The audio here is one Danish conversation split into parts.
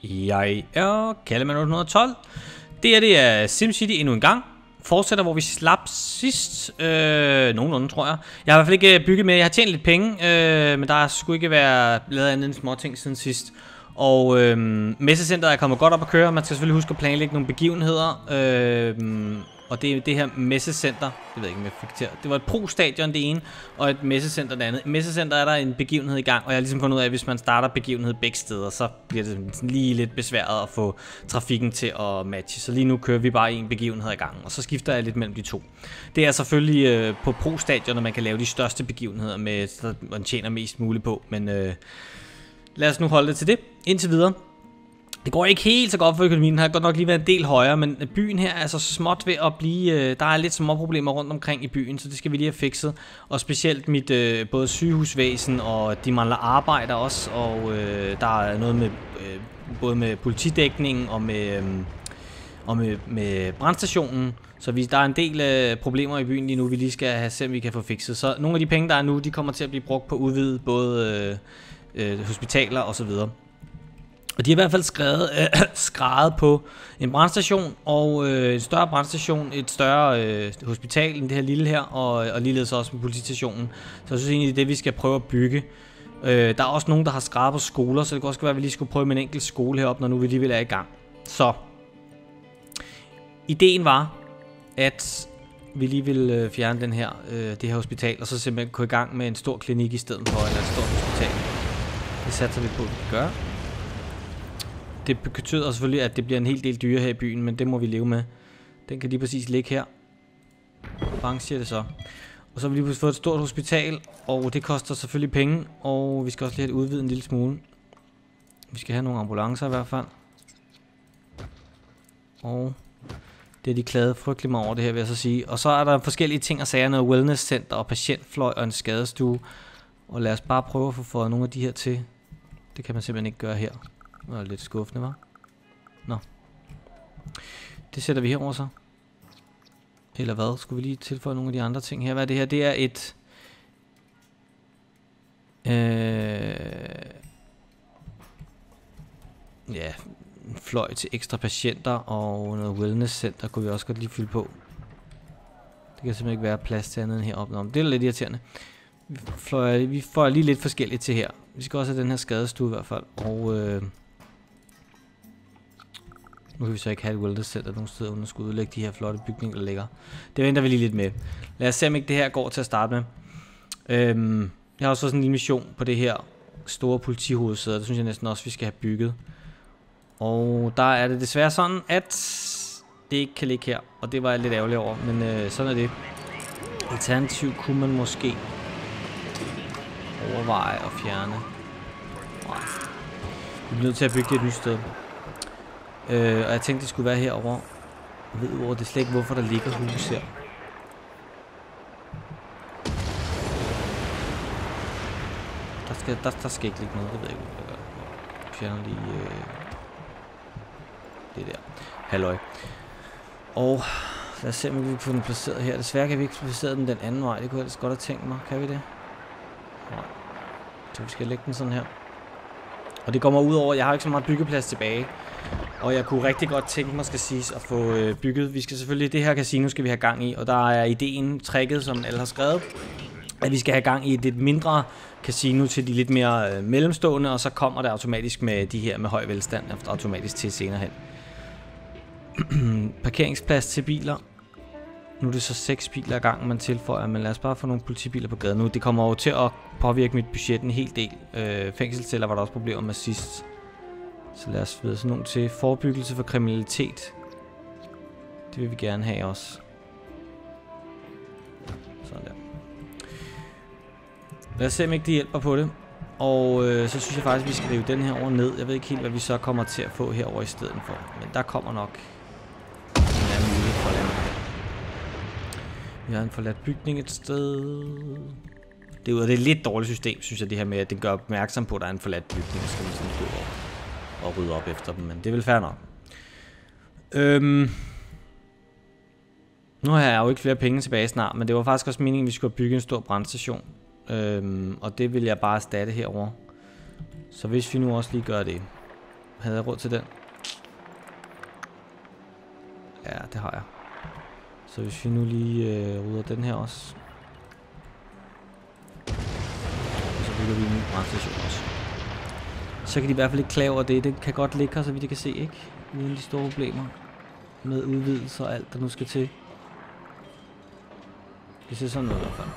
Jeg er Kallemann 812. Det er SimCity endnu en gang. Fortsætter, hvor vi slap sidst. Nogenlunde, tror jeg. Jeg har i hvert fald ikke bygget med. Jeg har tjent lidt penge, men der skulle ikke være lavet andet end små ting siden sidst. Og messecenteret er kommet godt op at køre. Man skal selvfølgelig huske at planlægge nogle begivenheder. Og det er det her messecenter. Det ved jeg ikke, om jeg fik til. Det var et pro-stadion det ene, og et messecenter det andet. I messecenter er der en begivenhed i gang, og jeg har ligesom fundet ud af, at hvis man starter begivenhed begge steder, så bliver det lige lidt besværet at få trafikken til at matche. Så lige nu kører vi bare en begivenhed i gang, og så skifter jeg lidt mellem de to. Det er selvfølgelig på pro-stadion, at man kan lave de største begivenheder, med, så man tjener mest muligt på. Men lad os nu holde det til det indtil videre. Det går ikke helt så godt for økonomien. Den har godt nok lige været en del højere, men byen her er så småt ved at blive... der er lidt små problemer rundt omkring i byen, så det skal vi lige have fikset. Og specielt mit både sygehusvæsen, og de mangler arbejder også, og der er noget med både med politidækningen og med brandstationen. Så der er en del problemer i byen lige nu, vi lige skal have se, om vi kan få fikset. Så nogle af de penge, der er nu, de kommer til at blive brugt på udvidet både hospitaler og så videre. Og de har i hvert fald skrevet på en brandstation og en større brandstation, et større hospital end det her lille her, og ligeledes også med politistationen. Så jeg synes egentlig, det er det, vi skal prøve at bygge. Der er også nogen, der har skrevet på skoler, så det kan også være, at vi lige skulle prøve med en enkelt skole heroppe, når nu vi alligevel er i gang. Så ideen var, at vi lige ville fjerne den her, det her hospital, og så simpelthen gå i gang med en stor klinik i stedet for, eller et stort hospital. Det satser vi på, at vi kan gøre. Det betyder selvfølgelig, at det bliver en hel del dyre her i byen, men det må vi leve med. Den kan lige præcis ligge her. Bang, siger det så. Og så har vi lige fået et stort hospital, og det koster selvfølgelig penge, og vi skal også lige have det udvidet en lille smule. Vi skal have nogle ambulancer i hvert fald. Og det er de klade frygtelig meget over det her, vil jeg så sige. Og så er der forskellige ting og sager, noget wellnesscenter og patientfløj og en skadestue. Og lad os bare prøve at få fået nogle af de her til. Det kan man simpelthen ikke gøre her. Det er lidt skuffende, hva'? Nå. Det sætter vi herover så. Eller hvad? Skulle vi lige tilføje nogle af de andre ting her? Hvad er det her? Det er et... ja, en fløj til ekstra patienter og noget wellnesscenter kunne vi også godt lige fylde på. Det kan simpelthen ikke være plads til andet end heroppe. Nå, det er lidt irriterende. Vi får lige lidt forskelligt til her. Vi skal også have den her skadestue i hvert fald. Og nu kan vi så ikke have et wellnesscenter nogen steder, uden at skulle udlægge de her flotte bygninger, der ligger. Det venter vi lige lidt med. Lad os se, om ikke det her går til at starte med. Jeg har også sådan en lille mission på det her store politihovedsæde. Det synes jeg næsten også, vi skal have bygget. Og der er det desværre sådan, at det ikke kan ligge her. Og det var jeg lidt ærgerlig over, men sådan er det. Alternativt kunne man måske overveje at fjerne. Nej. Vi bliver nødt til at bygge det et nyt sted. Og jeg tænkte, det skulle være herovre. Jeg ved udover det slet ikke, hvorfor der ligger hus her. Der skal ikke ligge noget, det ved jeg ikke, hvad jeg gør. Jeg fjerner lige det der. Halløj. Og lad os se, om vi kan få den placeret her. Desværre kan vi ikke placere den anden vej. Det kunne jeg ellers godt have tænkt mig. Kan vi det? Nej. Så vi skal lægge den sådan her. Og det går mig ud over, jeg har ikke så meget byggeplads tilbage. Og jeg kunne rigtig godt tænke mig, skal siges, at få bygget. Vi skal selvfølgelig, det her casino skal vi have gang i. Og der er ideen, tricket, som alle har skrevet, at vi skal have gang i et lidt mindre casino til de lidt mere mellemstående. Og så kommer det automatisk med de her med høj velstand automatisk til senere hen. Parkeringsplads til biler. Nu er det så 6 biler ad gangen, man tilføjer, men lad os bare få nogle politibiler på gaden nu. Det kommer jo til at påvirke mit budget en hel del. Fængselsceller var der også problemer med sidst. Så lad os videre sådan nogle til forebyggelse for kriminalitet. Det vil vi gerne have også. Sådan der. Lad os se, om ikke det hjælper på det. Og så synes jeg faktisk, at vi skal rive den her over ned. Jeg ved ikke helt, hvad vi så kommer til at få herover i stedet for. Men der kommer nok en anden mulighed for at lave. Vi har en forladt bygning et sted. Det er et lidt dårligt system, synes jeg, det her med, at det gør opmærksom på, at der er en forladt bygning. Så skal man sådan gå og rydde op efter dem, men det er vel fair nok. Nu har jeg jo ikke flere penge tilbage snart, men det var faktisk også meningen, at vi skulle bygge en stor brandstation. Og det vil jeg bare erstatte herover. Så hvis vi nu også lige gør det. Havde jeg råd til den? Ja, det har jeg. Så hvis vi nu lige rydder den her også. Og så bygger vi en ny brandstation også. Så kan de i hvert fald ikke klage over det. Det kan godt ligge her, så vidt de kan se, ikke? Uden de store problemer. Med udvidelse og alt, der nu skal til. Det ser sådan noget i hvert fald.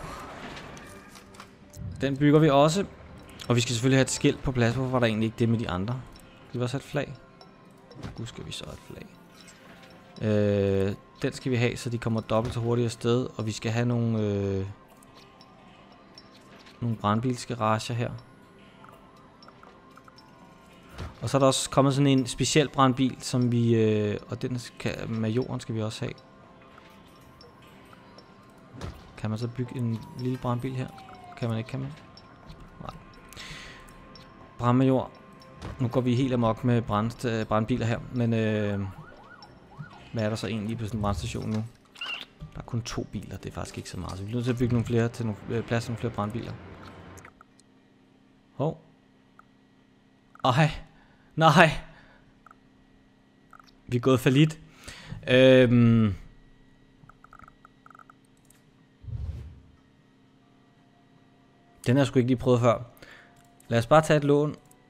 Den bygger vi også. Og vi skal selvfølgelig have et skilt på plads. Hvorfor var der egentlig ikke det med de andre? Skal vi også have et flag? Gud, skal vi så have et flag. Den skal vi have, så de kommer dobbelt så hurtigt afsted. Og vi skal have nogle brandbilsgarager her. Og så er der også kommet sådan en speciel brandbil, som vi... og den majoren skal vi også have. Kan man så bygge en lille brandbil her? Kan man ikke, kan man? Nej. Brandmajor. Nu går vi helt amok med brandbiler her, men hvad er der så egentlig på sådan en brandstation nu? Der er kun 2 biler, det er faktisk ikke så meget. Så vi er nødt til at bygge nogle flere til plads til nogle flere brandbiler. Hov. Ej. Nej. Vi er gået fallit. Den har jeg sgu ikke lige prøvet før. Lad os bare tage et lån.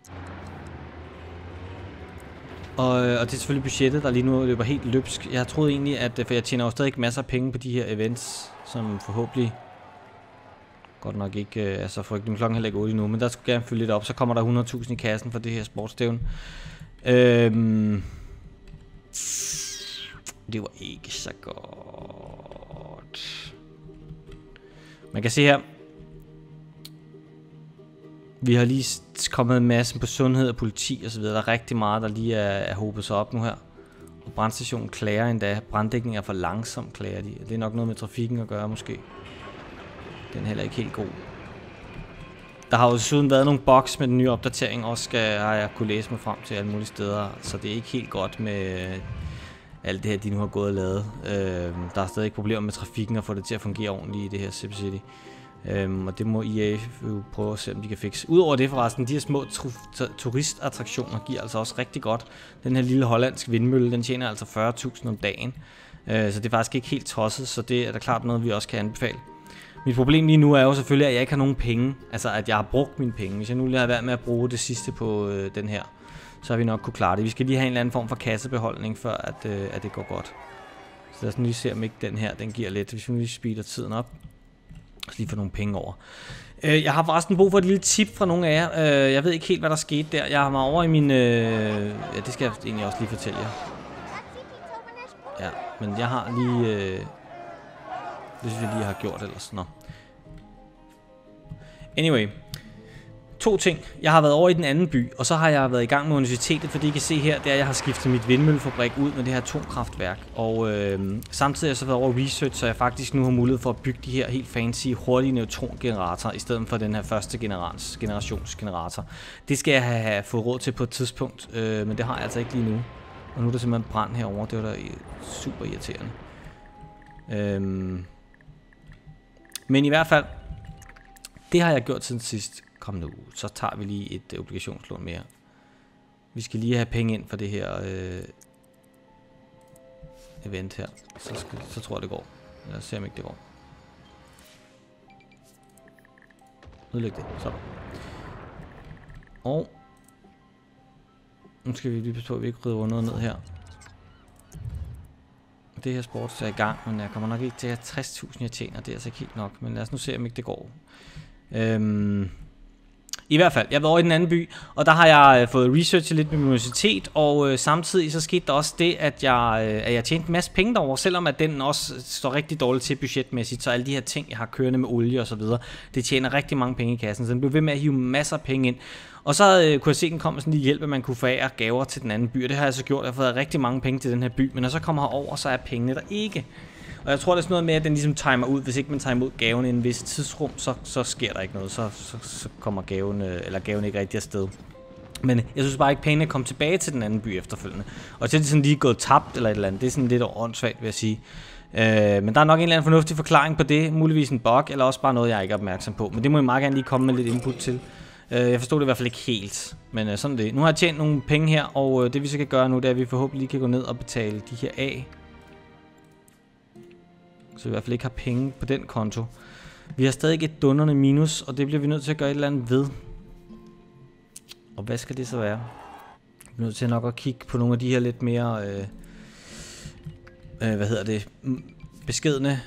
Og det er selvfølgelig budgettet, der lige nu løber helt løbsk. Jeg troede egentlig, at for jeg tjener jo stadig masser af penge på de her events, som forhåbentlig godt nok ikke er så frygtelig. Klokken heller ikke 8 endnu, men der skulle gerne fylde lidt op. Så kommer der 100.000 i kassen for det her sportsstævne. Det var ikke så godt. Man kan se her. Vi har lige kommet en masse på sundhed og politi og så videre. Der er rigtig meget, der lige er hobet sig op nu her. Og brandstationen klager endda. Branddækningen er for langsom, klager de. Det er nok noget med trafikken at gøre måske. Den er heller ikke helt god. Der har jo desuden været nogle bugs med den nye opdatering. Også har jeg kunne læse mig frem til alle mulige steder. Så det er ikke helt godt med alt det her, de nu har gået og lavet. Der er stadig problemer med trafikken og få det til at fungere ordentligt i det her SimCity. Og det må EA jo prøve at se, om de kan fikse. Udover det forresten, de her små turistattraktioner giver altså også rigtig godt. Den her lille hollandske vindmølle, den tjener altså 40.000 om dagen. Så det er faktisk ikke helt tosset, så det er da klart noget, vi også kan anbefale. Mit problem lige nu er jo selvfølgelig, at jeg ikke har nogen penge. Altså, at jeg har brugt mine penge. Hvis jeg nu lige har været med at bruge det sidste på den her, så har vi nok kunne klare det. Vi skal lige have en eller anden form for kassebeholdning, før at det går godt. Så lad os lige se, om ikke den her, den giver lidt. Hvis vi nu lige speeder tiden op. Så lige få nogle penge over. Jeg har forresten brug for et lille tip fra nogle af jer. Jeg ved ikke helt, hvad der skete der. Jeg har mig over i min... ja, det skal jeg egentlig også lige fortælle jer. Ja, men jeg har lige... det synes jeg lige har gjort ellers. Nå. Anyway. 2 ting. Jeg har været over i den anden by, og så har jeg været i gang med universitetet, fordi I kan se her, det er, at jeg har skiftet mit vindmøllefabrik ud med det her atomkraftværk. Og samtidig har jeg så været over research, så jeg faktisk nu har mulighed for at bygge de her helt fancy, hurtige neutrongeneratorer, i stedet for den her første generationsgenerator. Det skal jeg have fået råd til på et tidspunkt, men det har jeg altså ikke lige nu. Og nu er der simpelthen brand herovre, det var da super irriterende. Men i hvert fald, det har jeg gjort siden sidst. Kom nu, så tager vi lige et obligationslån mere. Vi skal lige have penge ind for det her event her. Så tror jeg det går. Lad os se om ikke det går. Udlæg det, sådan. Og nu skal vi lige passe på, at vi ikke rydder noget ned her. Det her sport er i gang, men jeg kommer nok ikke til at have 60.000 jeg tjener. Det er altså ikke helt nok, men lad os nu se om ikke det går. I hvert fald, jeg har været over i den anden by, og der har jeg fået researchet lidt med min universitet, og samtidig så skete der også det, at jeg tjente en masse penge derovre, selvom at den også står rigtig dårligt til budgetmæssigt, så alle de her ting, jeg har kørende med olie og så videre, det tjener rigtig mange penge i kassen, så den blev ved med at hive masser af penge ind. Og så kunne jeg se, at den kom med sådan en hjælp, at man kunne forære gaver til den anden by, og det har jeg så gjort. Jeg har fået rigtig mange penge til den her by, men når så kommer herover, så er pengene der ikke. Og jeg tror, det er sådan noget med, at den ligesom timer ud. Hvis ikke man tager imod gaven i en vis tidsrum, så sker der ikke noget. Så kommer gaven, eller gaven ikke rigtig afsted. Men jeg synes bare ikke, pengene kom tilbage til den anden by efterfølgende. Og så er det sådan lige gået tabt eller et eller andet. Det er sådan lidt åndssvagt, vil jeg sige. Men der er nok en eller anden fornuftig forklaring på det. Muligvis en bug, eller også bare noget, jeg ikke er opmærksom på. Men det må I meget gerne lige komme med lidt input til. Jeg forstod det i hvert fald ikke helt, men sådan det. Nu har jeg tjent nogle penge her, og det vi så kan gøre nu, det er, at vi forhåbentlig lige kan gå ned og betale de her af. Så vi i hvert fald ikke har penge på den konto. Vi har stadig et dundrende minus, og det bliver vi nødt til at gøre et eller andet ved. Og hvad skal det så være? Vi er nødt til nok at kigge på nogle af de her lidt mere, beskedne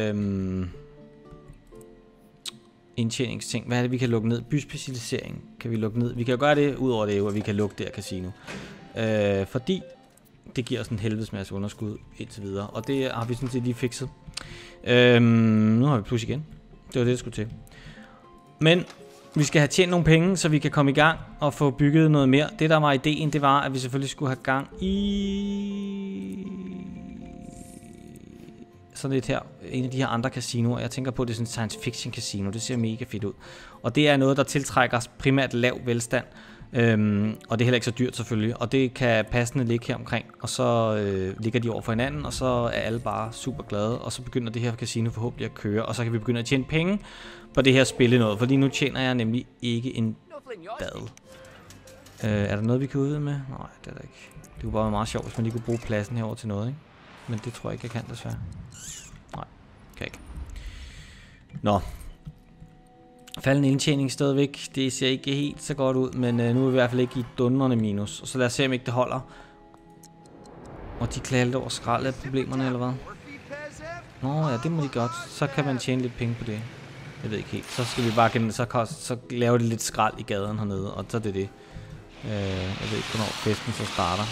indtjeningsting. Hvad er det, vi kan lukke ned? Byspecialisering kan vi lukke ned. Vi kan jo gøre det, ud over det, at vi kan lukke det her casino. Fordi det giver os en helvedes masse underskud indtil videre. Og det har vi sådan set lige fikset. Nu har vi plus igen. Det var det, der skulle til. Men vi skal have tjent nogle penge, så vi kan komme i gang og få bygget noget mere. Det, der var ideen, det var, at vi selvfølgelig skulle have gang i sådan lidt her. En af de her andre casinoer. Jeg tænker på, at det er sådan en science fiction casino. Det ser mega fedt ud. Og det er noget, der tiltrækker primært lav velstand. Og det er heller ikke så dyrt selvfølgelig. Og det kan passende ligge her omkring. Og så ligger de over for hinanden, og så er alle bare super glade. Og så begynder det her casino forhåbentlig at køre. Og så kan vi begynde at tjene penge på det her spille noget. For lige nu tjener jeg nemlig ikke en dad. Er der noget, vi kan udvide med? Nej, det er der ikke. Det kunne bare være meget sjovt, hvis man lige kunne bruge pladsen herover til noget, ikke? Men det tror jeg ikke, jeg kan desværre. Nej, kan ikke. Nå. Faldende indtjening stadigvæk. Det ser ikke helt så godt ud, men nu er vi i hvert fald ikke i dundrende minus. Og så lad os se, om ikke det holder. Og de klager lidt over skrald af problemerne, eller hvad? Nå ja, det må de godt. Så kan man tjene lidt penge på det. Jeg ved ikke helt. Så skal vi bare så lave det lidt skrald i gaden hernede, og så er det det. Jeg ved ikke, hvornår festen så starter.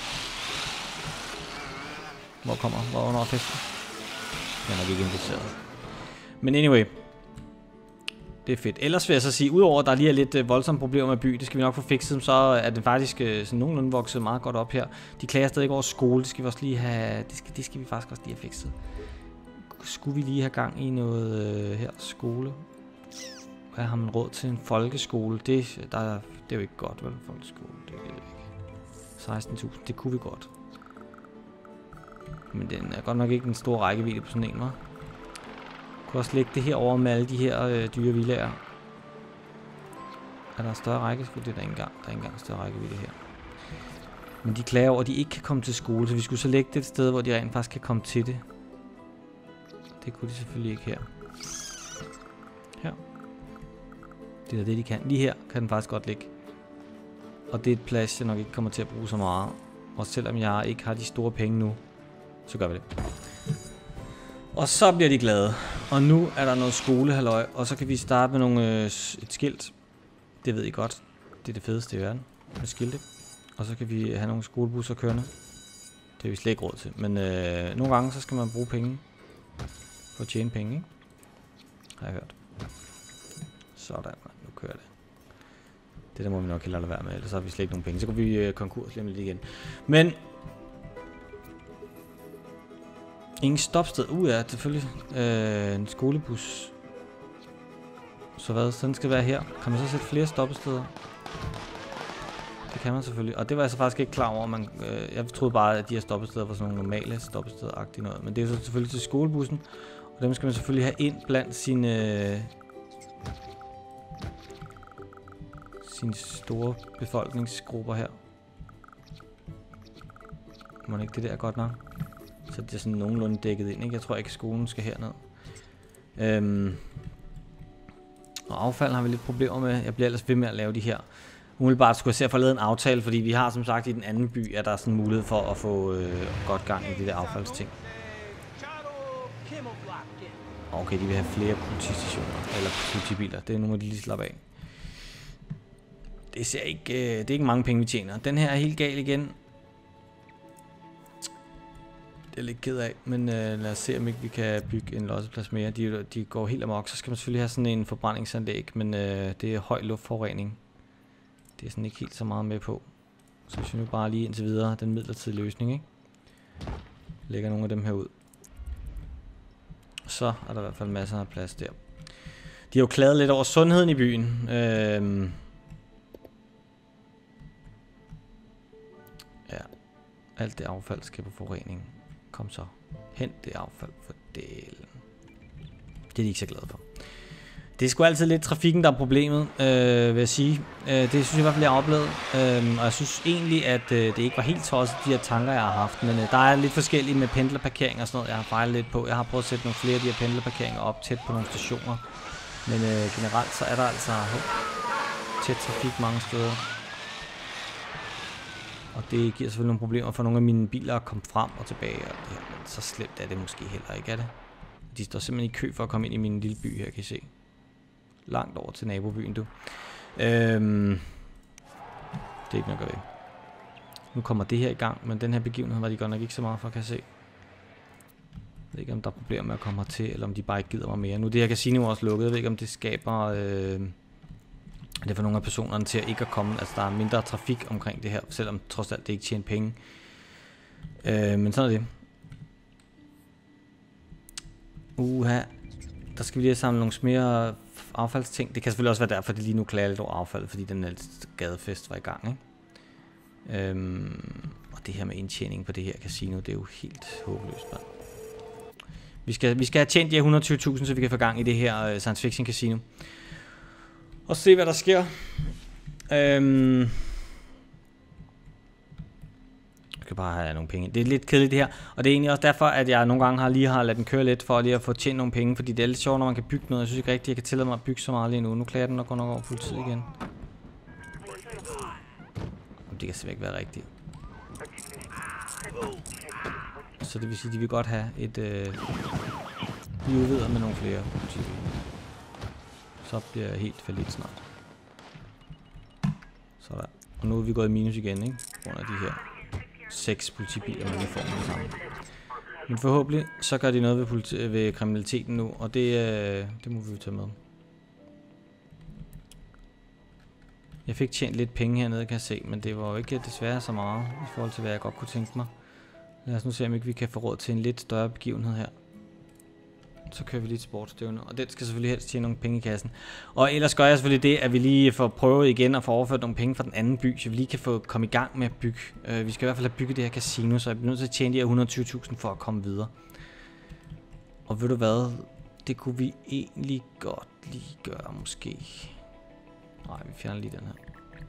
Hvornår er festen? Jeg er nok ikke inviteret. Men anyway. Det er fedt. Ellers vil jeg så sige, udover at der lige er lidt voldsomme problemer med by, det skal vi nok få fikset, så er den faktisk sådan nogenlunde vokset meget godt op her. De klager stadig ikke over skole, det skal vi også lige have, det skal vi faktisk også lige have fikset. Skulle vi lige have gang i noget her skole? Hvad har man råd til en folkeskole? Det er jo ikke godt, vel? Folkeskole, det er ikke. 16.000, det kunne vi godt. Men den er godt nok ikke en stor rækkevidde på sådan en, hva'? Jeg kunne også lægge det her over med alle de her dyre villager. Er der større rækkevidde? Det er der ikke engang. Der er ikke engang større rækkevidde her. Men de klager over, at de ikke kan komme til skole, så vi skulle så lægge det et sted, hvor de rent faktisk kan komme til det. Det kunne de selvfølgelig ikke her. Her. Det er det, de kan. Lige her kan den faktisk godt ligge. Og det er et plads, jeg nok ikke kommer til at bruge så meget. Og selvom jeg ikke har de store penge nu, så gør vi det. Og så bliver de glade. Og nu er der noget skolehalløj. Og så kan vi starte med et skilt. Det ved I godt. Det er det fedeste i verden. Med skilte. Og så kan vi have nogle skolebusser kørende. Det har vi slet ikke råd til. Men nogle gange så skal man bruge penge. For at tjene penge, ikke? Har jeg hørt. Sådan. Nu kører det. Det der må vi nok hellere lade være med. Ellers har vi slet ikke nogen penge. Så går vi konkurs lige lidt igen. Men ingen stopsted. Ja, selvfølgelig. En skolebus. Så hvad? Sådan skal være her. Kan man så sætte flere stoppesteder? Det kan man selvfølgelig. Og det var jeg så faktisk ikke klar over. Jeg troede bare, at de her stoppesteder var sådan nogle normale stoppesteder-agtige noget. Men det er jo så selvfølgelig til skolebussen. Og dem skal man selvfølgelig have ind blandt sine store befolkningsgrupper her. Må ikke det der godt nok? Så det er sådan nogenlunde dækket ind, ikke? Jeg tror ikke, at skolen skal herned. Og affald har vi lidt problemer med. Jeg bliver ellers ved med at lave de her. Umiddelbart skulle jeg se at få lavet en aftale, fordi vi har som sagt i den anden by, at der er sådan en mulighed for at få godt gang i de der affaldsting. Okay, de vil have flere politistationer, eller politibiler. Det er nogle af de lige slap af. Det er ikke mange penge, vi tjener. Den her er helt gal igen. Det er lidt ked af, men lad os se, om ikke vi kan bygge en losseplads mere. De går helt amok. Så skal man selvfølgelig have sådan en forbrændingsanlæg, men det er høj luftforurening. Det er sådan ikke helt så meget med på. Så hvis vi nu bare lige indtil videre den midlertidige løsning, ikke? Lægger nogle af dem her ud. Så er der i hvert fald masser af plads der. De har jo klaget lidt over sundheden i byen. Ja, alt det affald skal på forurening. Kom så. Hent det affald for delen. Det er de ikke så glade for. Det er sgu altid lidt trafikken, der er problemet, vil jeg sige. Det synes jeg i hvert fald, jeg har oplevet. Og jeg synes egentlig, at det ikke var helt tosset, de her tanker, jeg har haft. Men der er lidt forskellige med pendlerparkering og sådan noget, jeg har fejlet lidt på. Jeg har prøvet at sætte nogle flere af de her pendlerparkeringer op tæt på nogle stationer. Men generelt så er der altså tæt trafik mange steder. Og det giver selvfølgelig nogle problemer for nogle af mine biler at komme frem og tilbage. Og det her. Men så slemt er det måske heller ikke, er det? De står simpelthen i kø for at komme ind i min lille by her, kan I se. Langt over til nabobyen, du. Det er ikke noget at gøre ved. Nu kommer det her i gang, men den her begivenhed var de godt nok ikke så meget for, kan jeg se. Jeg ved ikke, om der er problemer med at komme hertil, eller om de bare ikke gider mig mere. Nu er det her casino også lukket. Jeg ved ikke, om det skaber... det får nogle af personerne til at ikke at komme. Altså, der er mindre trafik omkring det her, selvom trods alt det ikke tjener penge. Men sådan er det. Der skal vi lige samle nogle mere affaldsting. Det kan selvfølgelig også være derfor, det lige nu klager lidt over affald, fordi den gadefest var i gang, ikke? Og det her med indtjening på det her casino, det er jo helt håbløst, mand. Vi skal have tjent de her 120.000, så vi kan få gang i det her science fiction casino. Og se, hvad der sker. Jeg skal bare have nogle penge. Det er lidt kedeligt det her. Og det er egentlig også derfor, at jeg nogle gange har ladet den køre lidt, for lige at få tjent nogle penge. Fordi det er lidt sjovt, når man kan bygge noget. Jeg synes ikke rigtigt, jeg kan tillade mig at bygge så meget lige nu. Nu klager den og går nok over politiet igen. Det kan simpelthen ikke være rigtigt. Så det vil sige, at de vil godt have et... vi udvider med nogle flere politibiler. Så bliver jeg helt fallit snart. Sådan. Og nu er vi gået i minus igen, ikke? På grund af de her 6 politibiler, man lige får med sammen. Men forhåbentlig, så gør de noget ved kriminaliteten nu, og det må vi jo tage med. Jeg fik tjent lidt penge hernede, kan jeg se, men det var jo ikke desværre så meget i forhold til, hvad jeg godt kunne tænke mig. Lad os nu se, om ikke vi kan få råd til en lidt større begivenhed her. Så kører vi lige et sportsstævne, og den skal selvfølgelig helst tjene nogle penge i kassen. Og ellers gør jeg selvfølgelig det, at vi lige får prøvet igen at få overført nogle penge fra den anden by, så vi lige kan få komme i gang med at bygge. Vi skal i hvert fald have bygget det her casino, så jeg bliver nødt til at tjene de her 120.000 for at komme videre. Og ved du hvad, det kunne vi egentlig godt lige gøre måske. Nej, vi fjerner lige den her.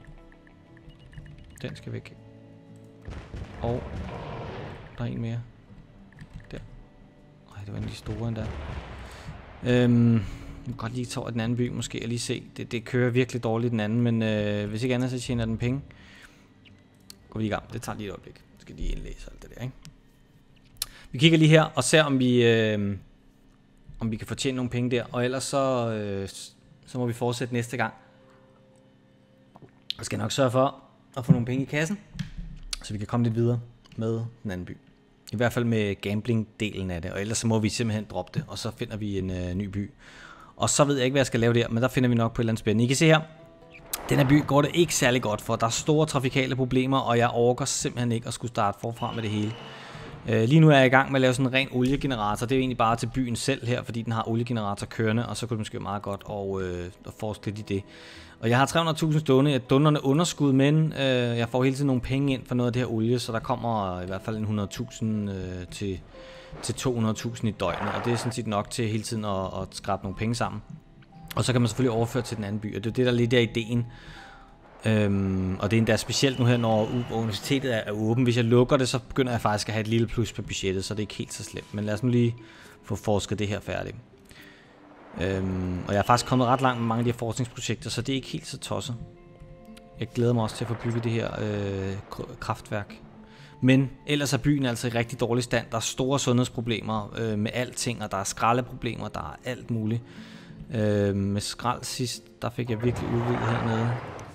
Den skal væk. Og der er en mere. Der. Ej, det var en af de store endda. Jeg kan godt lige tage den anden by måske og lige se. Det kører virkelig dårligt den anden, men hvis ikke andet så tjener den penge. Går vi i gang. Det tager lige et øjeblik. Jeg skal lige indlæse alt det der, ikke? Vi kigger lige her og ser om vi kan få tjent nogle penge der. Og ellers så må vi fortsætte næste gang. Jeg skal nok sørge for at få nogle penge i kassen, så vi kan komme lidt videre med den anden by. I hvert fald med gambling-delen af det, og ellers så må vi simpelthen droppe det, og så finder vi en ny by. Og så ved jeg ikke, hvad jeg skal lave der, men der finder vi nok på et eller andet spændende. I kan se her, den her by går det ikke særlig godt for. Der er store trafikale problemer, og jeg orker simpelthen ikke at skulle starte forfra med det hele. Lige nu er jeg i gang med at lave sådan en ren oliegenerator. Det er jo egentlig bare til byen selv her, fordi den har oliegenerator kørende, og så kunne det måske være meget godt at forske lidt i det. Og jeg har 300.000 stående. Jeg dunderne underskud, men jeg får hele tiden nogle penge ind for noget af det her olie, så der kommer i hvert fald en 100.000 til 200.000 i døgnet, og det er sådan set nok til hele tiden at skrabe nogle penge sammen. Og så kan man selvfølgelig overføre til den anden by, og det er det, der lidt er ideen. Og det er endda specielt nu her, når universitetet er åben. Hvis jeg lukker det, så begynder jeg faktisk at have et lille plus på budgettet, så det er ikke helt så slemt. Men lad os nu lige få forsket det her færdigt. Og jeg er faktisk kommet ret langt med mange af de her forskningsprojekter, så det er ikke helt så tosset. Jeg glæder mig også til at få bygget det her kraftværk. Men ellers er byen altså i rigtig dårlig stand. Der er store sundhedsproblemer med alting, og der er skraldeproblemer, der er alt muligt. Med skrald sidst, der fik jeg virkelig udvidet hernede.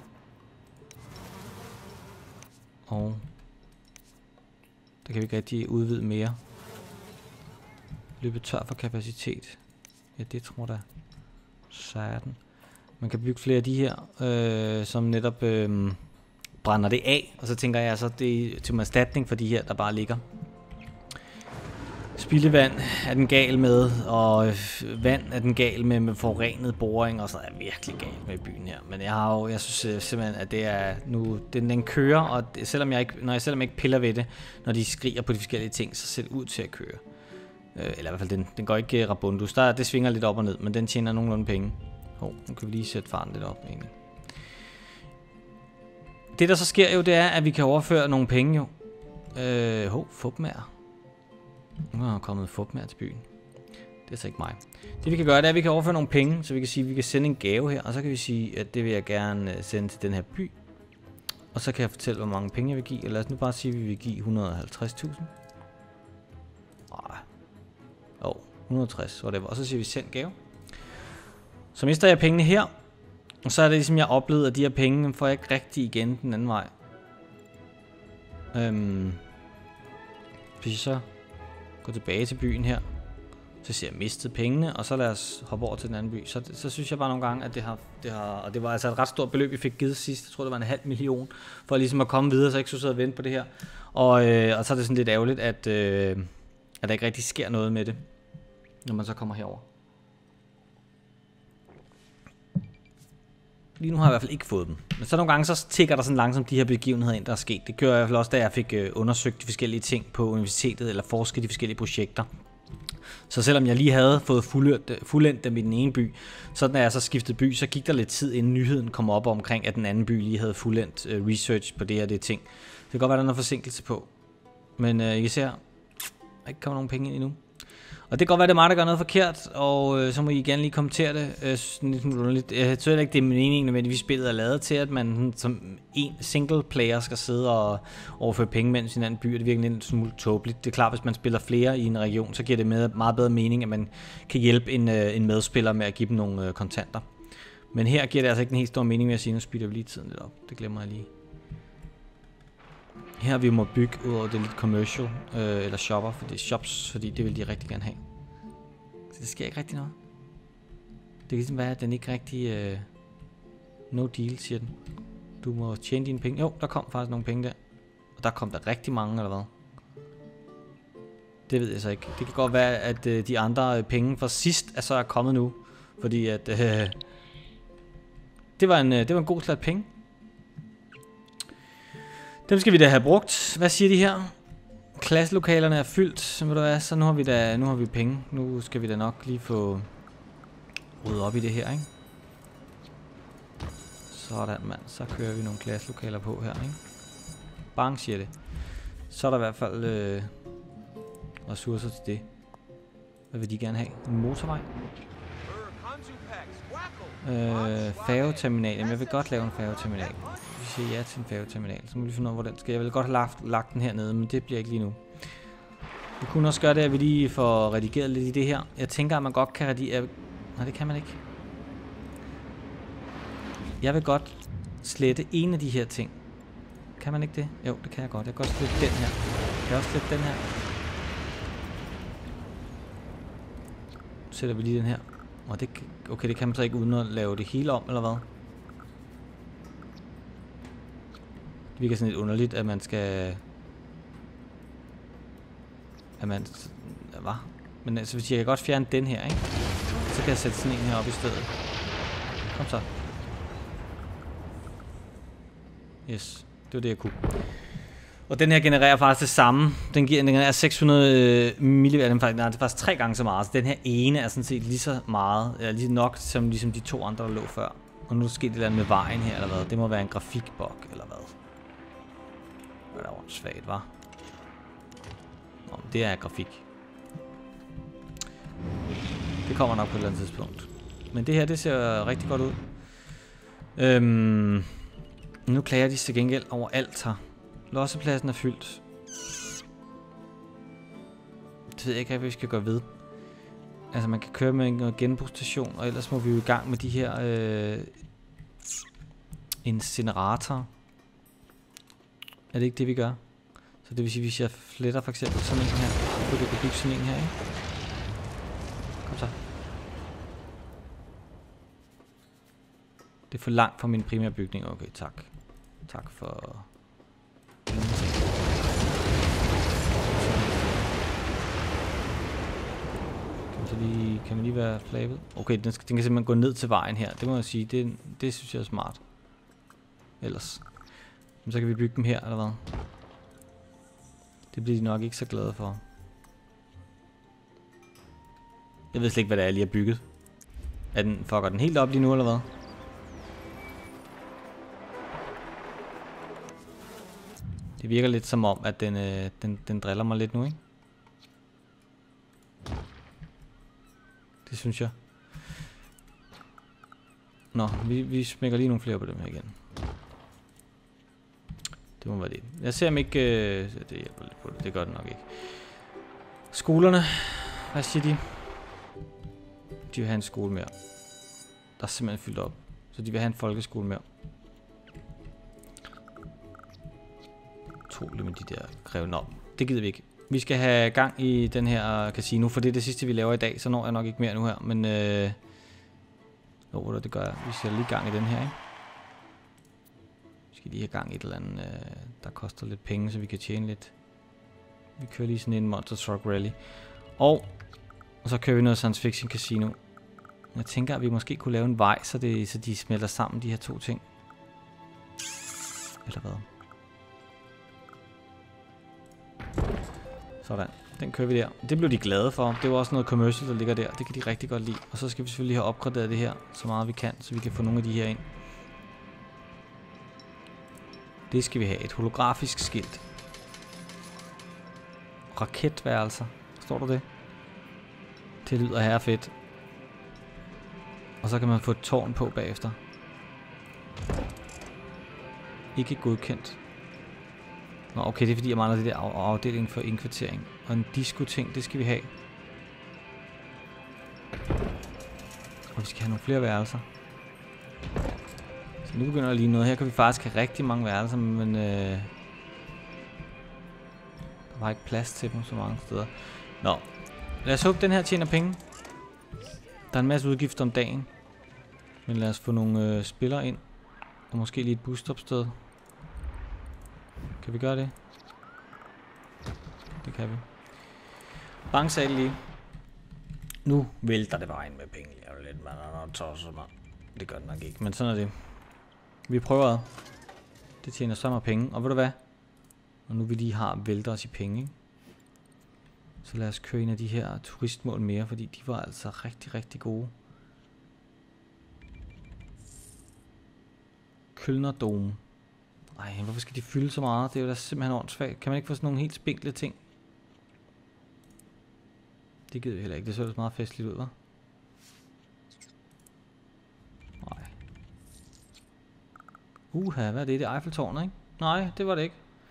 Og der kan vi ikke rigtig udvide mere. Løbet tør for kapacitet. Ja, det tror jeg. Sådan. Man kan bygge flere af de her, som netop brænder det af. Og så tænker jeg altså, det er til erstatning for de her, der bare ligger. Spildevand er den gal med, og vand er den gal med forurenet boring, og så er jeg virkelig gal med byen her. Men jeg synes simpelthen, at det er nu, den kører, og selvom jeg ikke piller ved det, når de skriger på de forskellige ting, så ser det ud til at køre. Eller i hvert fald, den går ikke rabundus. Det svinger lidt op og ned, men den tjener nogenlunde penge. Nu kan vi lige sætte farten lidt op egentlig. Det der så sker jo, det er, at vi kan overføre nogle penge jo. Fupmær. Nu er der kommet fupmær til byen. Det er så ikke mig. Det vi kan gøre, det er, at vi kan overføre nogle penge, så vi kan sige, at vi kan sende en gave her, og så kan vi sige, at det vil jeg gerne sende til den her by. Og så kan jeg fortælle, hvor mange penge jeg vil give. Og lad os nu bare sige, at vi vil give 150.000. Nej. 160, whatever. Og så siger vi send gave. Så mister jeg pengene her. Og så er det ligesom, jeg oplevede, at de her penge får jeg ikke rigtig igen den anden vej. Hvis jeg så går tilbage til byen her, så siger jeg mistet pengene, og så lad os hoppe over til den anden by. Så synes jeg bare nogle gange, at det har og det var altså et ret stort beløb, vi fik givet sidst. Jeg tror, det var 500.000, for ligesom at komme videre, så jeg ikke skulle sidde og vente på det her. Og så er det sådan lidt ærgerligt, at der ikke rigtig sker noget med det, når man så kommer herover. Lige nu har jeg i hvert fald ikke fået dem. Men så nogle gange, så tikker der sådan langsomt de her begivenheder ind, der er sket. Det gør jeg i hvert fald også, da jeg fik undersøgt de forskellige ting på universitetet, eller forsket de forskellige projekter. Så selvom jeg lige havde fået fuldendt dem i den ene by, så da jeg så skiftede by, så gik der lidt tid, inden nyheden kom op omkring, at den anden by lige havde fuldendt research på det her det ting. Det kan godt være, der er noget forsinkelse på. Men I kan se her, der ikke kommer nogen penge ind endnu. Og det kan godt være, det er mig, der gør noget forkert, og så må I gerne lige kommentere det. Jeg synes ikke, det er meningen, nødvendigvis spillet er lavet til, at man som en single player skal sidde og overføre penge mellem sin anden by, og det virker lidt smule tåbeligt. Det er klart, hvis man spiller flere i en region, så giver det meget bedre mening, at man kan hjælpe en medspiller med at give dem nogle kontanter. Men her giver det altså ikke en helt stor mening med at sige, nu speeder vi lige tiden lidt op. Det glemmer jeg lige. Her vi må bygge ud over det lidt commercial, eller shopper, for det er shops, fordi det vil de rigtig gerne have. Så det sker ikke rigtig noget. Det kan ligesom være, at den ikke rigtig... no deal, siger den. Du må tjene dine penge. Jo, der kom faktisk nogle penge der. Og der kom der rigtig mange, eller hvad? Det ved jeg så ikke. Det kan godt være, at de andre penge fra sidst er kommet nu. Fordi at... det var en god slat penge. Dem skal vi da have brugt. Hvad siger de her? Klasselokalerne er fyldt. Så ved du hvad, så nu har vi penge. Nu skal vi da nok lige få ryddet op i det her, ikke? Sådan, mand. Så kører vi nogle klasselokaler på her, ikke? Bang, siger det. Så er der i hvert fald ressourcer til det. Hvad vil de gerne have? En motorvej? Færgeterminal. Jamen, jeg vil godt lave en færgeterminal. Vi siger ja til en færgeterminal. Så må vi finde ud af, hvor den skal. Jeg vil godt have lagt den hernede, men det bliver ikke lige nu. Vi kunne også gøre det, at vi lige får redigeret lidt i det her. Jeg tænker, at man godt kan redigere... Nej, det kan man ikke. Jeg vil godt slette en af de her ting. Kan man ikke det? Jo, det kan jeg godt. Jeg kan godt slette den her. Jeg kan også slette den her. Så sætter vi lige den her. Og det, okay, det kan man så ikke uden at lave det hele om, eller hvad? Det virker sådan lidt underligt, at man skal... Hvad? Men altså, hvis jeg kan godt fjerne den her, ikke? Så kan jeg sætte sådan en her op i stedet. Kom så. Yes, det var det, jeg kunne. Og den her genererer faktisk det samme. Den genererer 600 milliwatt. Det er faktisk 3 gange så meget. Så den her ene er sådan set lige så meget, eller lige nok som ligesom de 2 andre, der lå før. Og nu er der sket et eller andet med vejen her, eller hvad? Det må være en grafikbug, eller hvad? Det er åndssvagt, hva'? Nå, det er grafik. Det kommer nok på et eller andet tidspunkt. Men det her, det ser rigtig godt ud. Nu klager de til gengæld over alt her. Lossepladsen er fyldt. Det ved jeg ikke, hvad vi skal gøre ved. Altså, man kan køre med en genbrugsstation, og ellers må vi jo i gang med de her incineratorer. Er det ikke det, vi gør? Så det vil sige, hvis jeg fletter for eksempel sådan en her, så kunne du bygge sådan en her, ikke? Kom så. Det er for langt fra min primære bygning. Okay, tak. Tak for... Kan man lige være flabet? Okay, den kan simpelthen gå ned til vejen her. Det må jeg sige. Det synes jeg er smart. Ellers. Men så kan vi bygge dem her, eller hvad? Det bliver de nok ikke så glade for. Jeg ved slet ikke, hvad det er, jeg lige har bygget. Fucker den helt op lige nu, eller hvad? Det virker lidt som om, at den driller mig lidt nu, ikke? Det synes jeg. Nå, vi smækker lige nogle flere på dem her igen. Det må være det. Jeg ser om ikke... det hjælper lidt på det. Det gør det nok ikke. Skolerne. Hvad siger de? De vil have en skole mere. Der er simpelthen fyldt op. Så de vil have en folkeskole mere. Utroligt med de der krævende op. Det gider vi ikke. Vi skal have gang i den her casino, for det er det sidste vi laver i dag. Så når jeg nok ikke mere nu her, men... det gør jeg. Vi skal lige gang i den her, ikke? Vi skal lige have gang i et eller andet, der koster lidt penge, så vi kan tjene lidt. Vi kører lige sådan en Monster Truck Rally. Og så kører vi noget Science Fiction Casino. Jeg tænker, at vi måske kunne lave en vej, så de smelter sammen, de her to ting. Eller hvad? Sådan. Den kører vi der. Det blev de glade for. Det var også noget commercial, der ligger der. Det kan de rigtig godt lide. Og så skal vi selvfølgelig have opgraderet det her, så meget vi kan, så vi kan få nogle af de her ind. Det skal vi have. Et holografisk skilt. Raketværelser. Står der det? Det lyder her fedt. Og så kan man få et tårn på bagefter. Ikke godkendt. Nå, okay, det er fordi jeg mangler det der afdeling for indkvartering. Og en disco-ting, det skal vi have. Og vi skal have nogle flere værelser. Så nu begynder der lige noget. Her kan vi faktisk have rigtig mange værelser, men der var ikke plads til dem så mange steder. Nå, lad os håbe, den her tjener penge. Der er en masse udgifter om dagen. Men lad os få nogle spillere ind. Og måske lige et busstopsted. Kan vi gøre det? Det kan vi. Bang sagde det lige. Nu vælter det bare ind med penge. Jeg er lidt, man er tosset, man. Det gør det nok ikke, men sådan er det. Vi prøver. Det tjener så meget penge. Og ved du hvad? Og nu vi lige har vælter os i penge, ikke? Så lad os køre en af de her turistmål mere, fordi de var altså rigtig, rigtig gode. Kølnerdome. Ej, hvorfor skal de fylde så meget? Det er jo da simpelthen åndssvagt. Kan man ikke få sådan nogle helt spinkle ting? Det gider vi heller ikke. Det så så meget festligt ud, hva'? Nej. Hvad er det? Det er Eiffeltårnet, ikke? Nej, det var det ikke.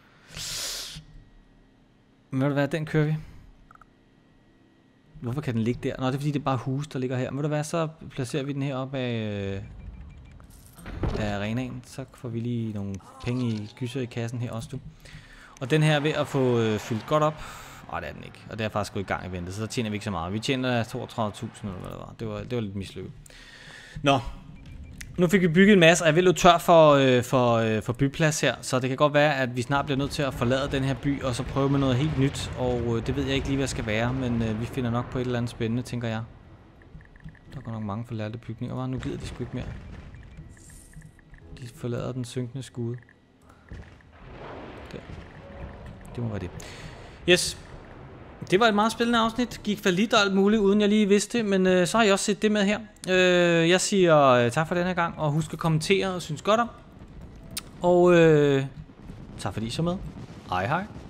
Men ved du hvad? Den kører vi. Hvorfor kan den ligge der? Nå, det er fordi det er bare hus, der ligger her. Men ved du hvad? Så placerer vi den her op af arenaen. Så får vi lige nogle penge i gyser i kassen her også, du. Og den her er ved at få fyldt godt op. Nej, det er den ikke. Og det er faktisk gået i gang i ventet, så tjener vi ikke så meget. Vi tjener 32.000 eller hvad det var. Det var lidt mislykket. Nå. Nu fik vi bygget en masse, og jeg er vel lidt tør for byplads her. Så det kan godt være, at vi snart bliver nødt til at forlade den her by, og så prøve med noget helt nyt. Og det ved jeg ikke lige, hvad skal være, men vi finder nok på et eller andet spændende, tænker jeg. Der går nok mange forladte bygninger, var. Nu gider de sgu ikke mere. De forlader den synkende skude. Der. Det må være det. Yes. Det var et meget spændende afsnit. Gik fallit og alt muligt, uden jeg lige vidste det. Men så har jeg også set det med her. Jeg siger tak for den her gang. Og husk at kommentere og synes godt om. Og tak fordi I så med. Hej hej.